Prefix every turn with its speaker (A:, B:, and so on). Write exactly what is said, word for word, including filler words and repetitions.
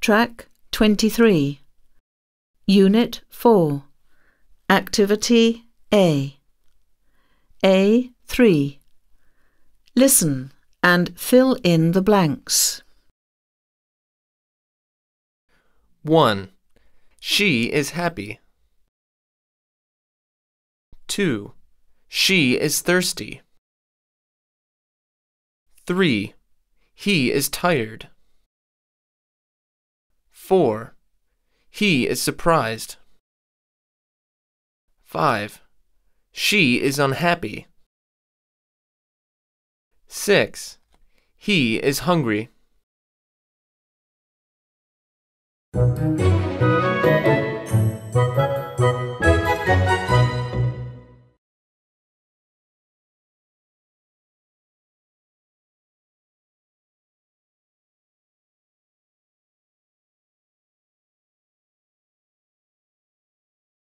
A: Track twenty-three. Unit four. Activity A. A three. Listen and fill in the blanks.
B: one. She is happy. two. She is thirsty. three. He is tired. four. He is surprised. five. She is unhappy. six. He is hungry.